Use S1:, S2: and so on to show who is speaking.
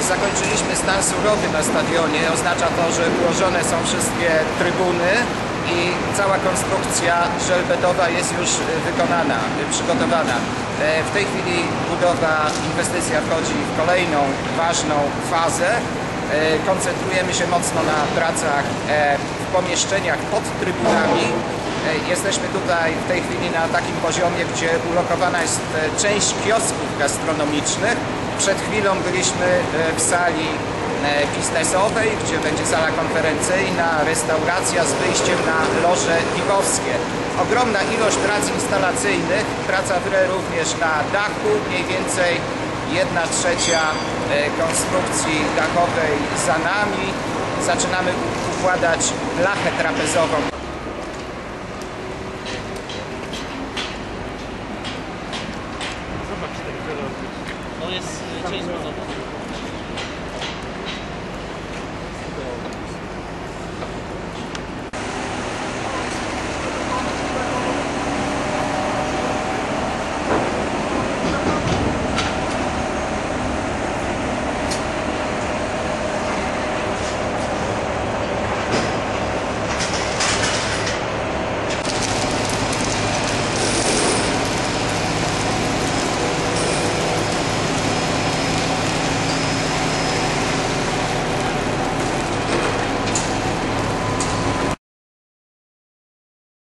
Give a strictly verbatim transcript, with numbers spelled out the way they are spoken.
S1: zakończyliśmy stan surowy na stadionie. Oznacza to, że ułożone są wszystkie trybuny i cała konstrukcja żelbetowa jest już wykonana, przygotowana. W tej chwili budowa, inwestycja wchodzi w kolejną ważną fazę. Koncentrujemy się mocno na pracach w pomieszczeniach pod trybunami. Jesteśmy tutaj w tej chwili na takim poziomie, gdzie ulokowana jest część kiosków gastronomicznych. Przed chwilą byliśmy w sali biznesowej, gdzie będzie sala konferencyjna, restauracja z wyjściem na loże piwowskie. Ogromna ilość prac instalacyjnych, praca w re również na dachu, mniej więcej jedna trzecia konstrukcji dachowej za nami. Zaczynamy układać blachę trapezową.
S2: To jest część